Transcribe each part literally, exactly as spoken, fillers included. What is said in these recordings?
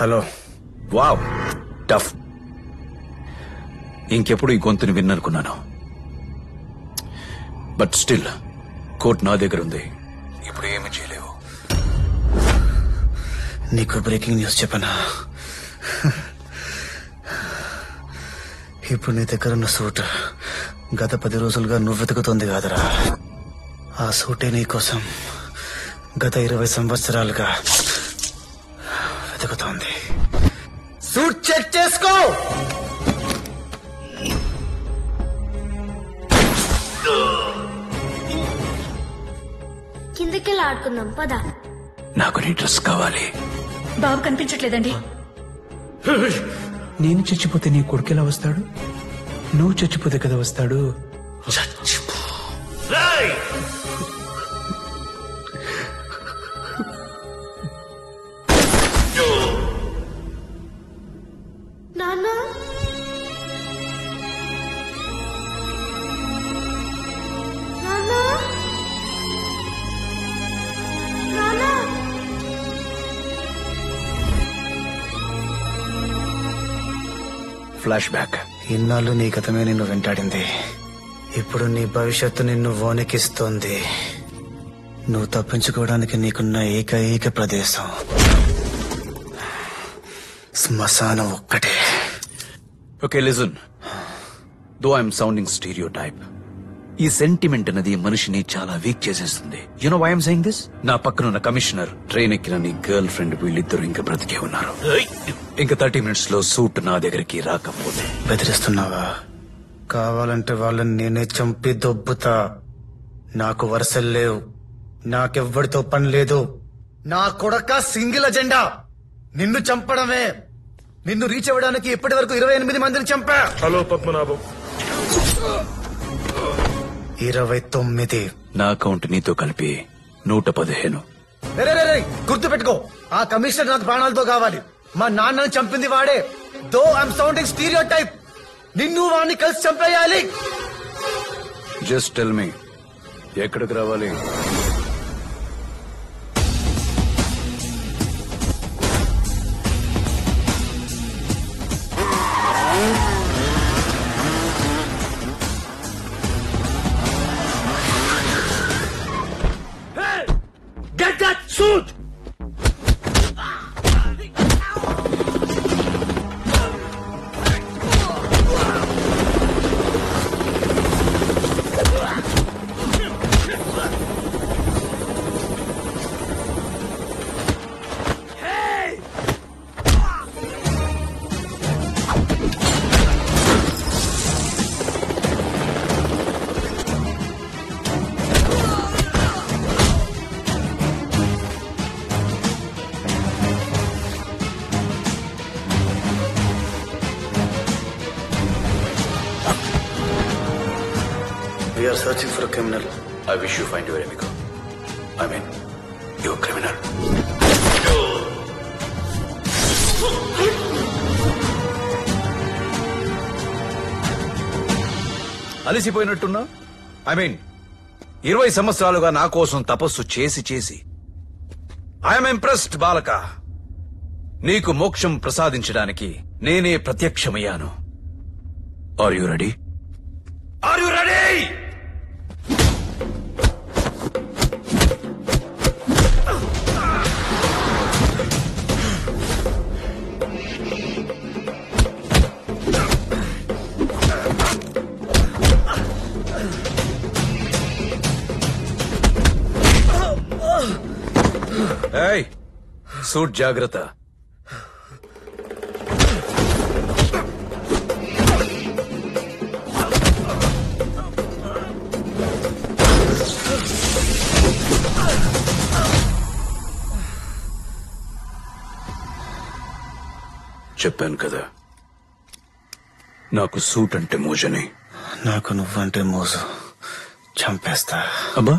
Hello. Wow, tough. ఇంకెప్పుడు ఈ గొంతుని విన్ననుకున్నాను. బట్ స్టిల్ కోర్టు నా దగ్గర ఉంది. ఇప్పుడు ఏమి చేయలేవు. నీకు బ్రేకింగ్ న్యూస్ చెప్పనా? ఇప్పుడు నీ దగ్గర ఉన్న సూట్ గత పది రోజులుగా నువ్వు వెతుకుతోంది కాదురా. ఆ సూటే నీకోసం గత ఇరవై సంవత్సరాలుగా వెతుకుతోంది. సూట్ చెక్ చేసుకో. కిందకెళ్ళి ఆడుకుందాం పద. నాకు నీ డ్రెస్ కావాలి. బాబు కనిపించట్లేదండి. నేను చచ్చిపోతే నీ కొడుకు ఎలా వస్తాడు? నువ్వు చచ్చిపోతే కదా వస్తాడు. నాన్న నాన్న నాన్న ఫ్లాష్ బ్యాక్. ఇన్నాళ్ళు నీ గతమే నిన్ను వెంటాడింది. ఇప్పుడు నీ భవిష్యత్తు నిన్ను వణికిస్తోంది. నువ్వు తప్పించుకోవడానికి నీకున్న ఏకైక ప్రదేశం శ్మశానం ఒక్కటే. Okay listen, though I'm sounding stereotype, ఈ సెంటిమెంట్ అనేది మనిషిని చాలా వీక్ చేసేస్తుంది. You know why I'm saying this? నా పక్కనున్న కమిషనర్, ట్రైన్ ఎక్కిన నీ గర్ల్ ఫ్రెండ్, వీళ్ళిద్దరు ఇంకా బ్రతికే ఉన్నారు. ఇంకా థర్టీ మినిట్స్ లో సూట్ నా దగ్గరికి రాకపోతే. బెదిరిస్తున్నావా? కావాలంటే వాళ్ళని నేనే చంపి దొబ్బుతా. నాకు వరుసలు లేవు, నాకెవ్వడితో పని లేదు. నా కొడక సింగిల్ అజెండా నిన్ను చంపడమే. నిన్ను రీచ్ అవ్వడానికి ఇప్పటి వరకు ఇరవై ఎనిమిది మందిని చంపా. హలో పద్మనాభం. ఇరవై తొమ్మిది. నా అకౌంట్ నీతో కలిపి నూట పదిహేను. గుర్తు పెట్టుకో, ఆ కమిషనర్ నాకు ప్రాణాలతో కావాలి. మా నాన్నని చంపింది వాడే. Though I'm sounding stereotype, నిన్ను వాడిని కలిసి చంపేయాలి. జస్ట్ టెల్ మీ, ఎక్కడికి రావాలి? Get that suit! We are searching for a criminal. I wish you find your amigo. I mean, you're a criminal. అలసిపోయినట్టున్నా? ఐ మీన్, ఇరవై సంవత్సరాలుగా నా కోసం తపస్సు చేసి చేసి ఐఎమ్ ఇంప్రెస్డ్ బాలక. నీకు మోక్షం ప్రసాదించడానికి నేనే ప్రత్యక్షమయ్యాను. Are you ready? Are you ready? ఏయ్, సూట్ జాగ్రత్త. చెప్పాను కదా, నాకు సూట్ అంటే మోజని. నాకు నువ్వంటే మోజు. చంపేస్తా. అబ్బా,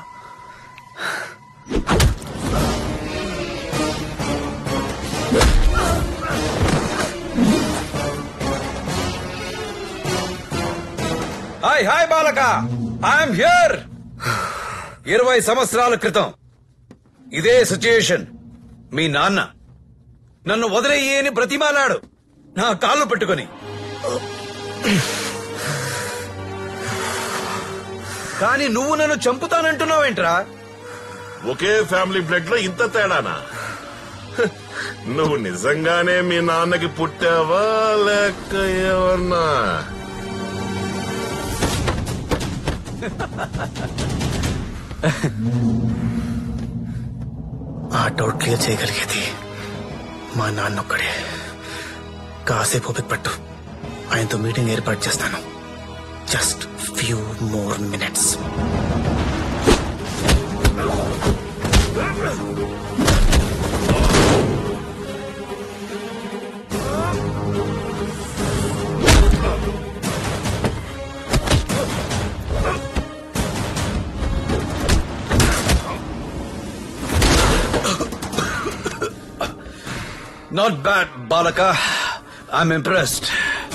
hi hi Balaka, I'm here. ఇరవై సంవత్సరాల క్రితం ఇదే సిచ్యుయేషన్. మీ నాన్న నన్ను వదిలేయి అని బ్రతిమాలాడు నా కాళ్ళు పట్టుకొని. కానీ నువ్వు నన్ను చంపుతానంటున్నావేంట్రా? ఒకే ఫ్యామిలీ బ్లడ్ లో ఇంత తేడానా? హ, నువ్వు నిజంగానే మీ నాన్నకి పుట్టావా లేక ఏమన్నా? ఆ డౌట్ క్లియర్ చేయగలిగేది మా నాన్నొక్కడే. కాసేపు ఓపిక పట్టు, ఆయనతో మీటింగ్ ఏర్పాటు చేస్తాను. Just few more minutes. Not bad, Balaka. I'm impressed.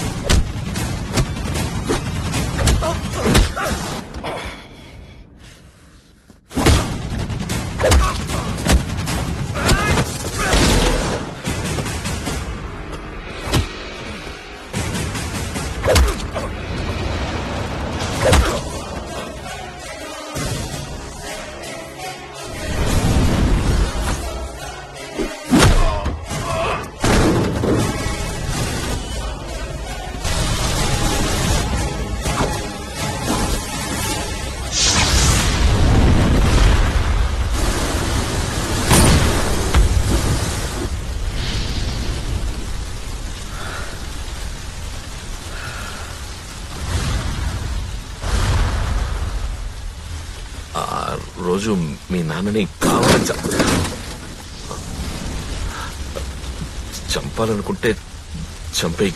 రోజు మీ నాన్నని కావాలని చంపాలనుకుంటే చంపే.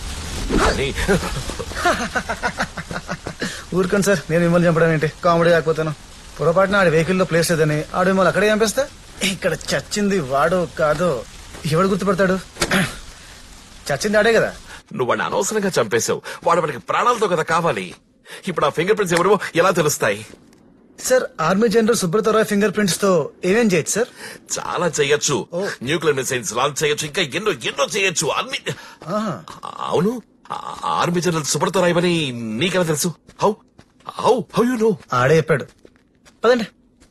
ఊరుకోండి సార్, నేను మిమ్మల్ని చంపడం ఏంటి? కామెడీ కాకపోతాను. పొరపాటున ఆడి వెహికల్ లో ప్లేస్ లేదని ఆడు మిమ్మల్ని అక్కడే చంపేస్తా. ఇక్కడ చచ్చింది వాడు కాదు, ఎవడు గుర్తుపడతాడు? చచ్చింది ఆడే కదా. నువ్వు వాడిని అనవసరంగా చంపేశావు. వాడు మనకి ప్రాణాలతో కదా కావాలి. ఇప్పుడు ఆ ఫింగర్ ప్రింట్స్ ఎవరివో ఎలా తెలుస్తాయి? Sir, army general Subrata Roy finger prints తో ఏమేం చేయొచ్చు సార్? చాలా చేయొచ్చు. న్యూక్లియర్ మిసైల్స్ లాంచ్ చేయొచ్చు, ఇంకా ఎన్నో ఎన్నో చేయొచ్చు. ఆర్మీ అవును, ఆర్మీ జనరల్ సుబ్రత రాయ్ అని నీకెలా తెలుసు? How how how you know? ఆడే చెప్పాడు. పదండి.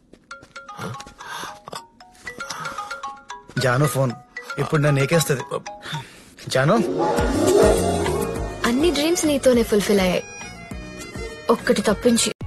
జాను ఫోన్ ఇప్పుడు నన్ను ఏకేస్తుంది. జాను, అన్ని డ్రీమ్స్ నీతోనే ఫుల్ఫిల్ అయ్యాయి, ఒక్కటి తప్పించి.